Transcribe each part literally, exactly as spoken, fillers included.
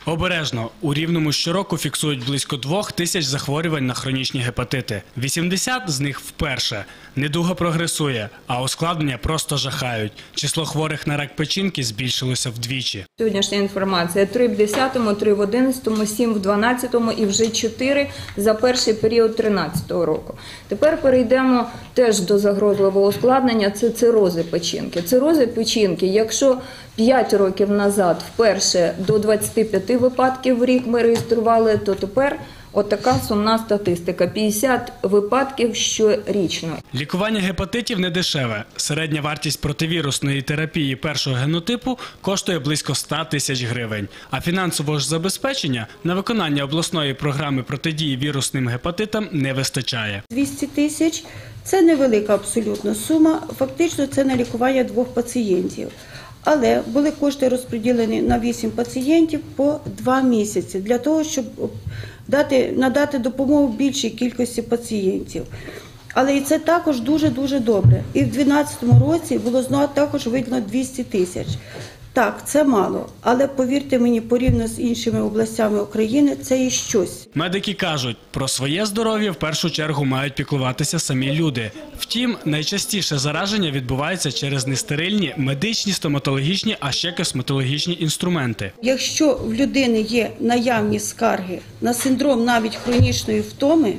Обережно. У Рівному щороку фіксують близько двох тисяч захворювань на хронічні гепатити. вісімдесят з них вперше. Недуга прогресує, а ускладнення просто жахають. Число хворих на рак печінки збільшилося вдвічі. Сьогоднішня інформація – три в десятому, три в одинадцятому, сім в дванадцятому і вже чотири за перший період тринадцятого року. Тепер перейдемо теж до загрозливого ускладнення – це цирози печінки. Цирози печінки, якщо п'ять років назад вперше до двадцяти п'яти випадків в рік ми реєстрували, то тепер отака сумна статистика – п'ятдесят випадків щорічно. Лікування гепатитів не дешеве. Середня вартість противірусної терапії першого генотипу коштує близько ста тисяч гривень. А фінансового ж забезпечення на виконання обласної програми протидії вірусним гепатитам не вистачає. двісті тисяч – це невелика абсолютно сума, фактично це на лікування двох пацієнтів. Але були кошти розподілені на вісім пацієнтів по два місяці, для того, щоб дати, надати допомогу більшій кількості пацієнтів. Але і це також дуже-дуже добре. І в дві тисячі дванадцятому році було знову також виділено двісті тисяч. Так, це мало, але повірте мені, порівняно з іншими областями України, це і щось. Медики кажуть, про своє здоров'я в першу чергу мають піклуватися самі люди. Втім, найчастіше зараження відбувається через нестерильні медичні, стоматологічні, а ще косметологічні інструменти. Якщо в людини є наявні скарги на синдром навіть хронічної втоми,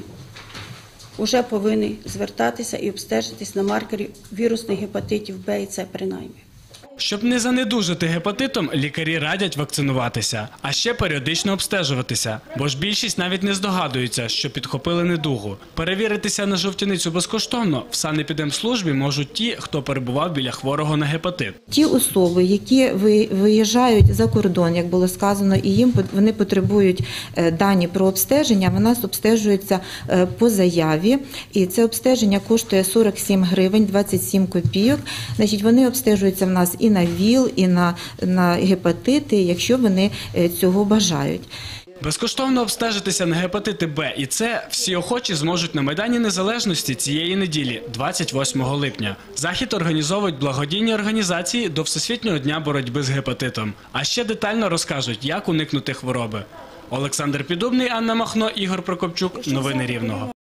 вже повинен звертатися і обстежитись на маркері вірусних гепатитів Б і С принаймні. Щоб не занедужити гепатитом, лікарі радять вакцинуватися, а ще періодично обстежуватися, бо ж більшість навіть не здогадується, що підхопили недугу. Перевіритися на жовтяницю безкоштовно в санепідемслужбі можуть ті, хто перебував біля хворого на гепатит. Ті особи, які виїжджають за кордон, як було сказано, і їм вони потребують дані про обстеження, в нас обстежуються по заяві, і це обстеження коштує сорок сім гривень двадцять сім копійок. Значить, вони обстежуються в нас і на ВІЛ, і на, на гепатити, якщо вони цього бажають. Безкоштовно обстежитися на гепатити Б і С всі охочі зможуть на Майдані Незалежності цієї неділі, двадцять восьмого липня. Захід організовують благодійні організації до Всесвітнього дня боротьби з гепатитом. А ще детально розкажуть, як уникнути хвороби. Олександр Піддубний, Анна Махно, Ігор Прокопчук. Новини Рівного.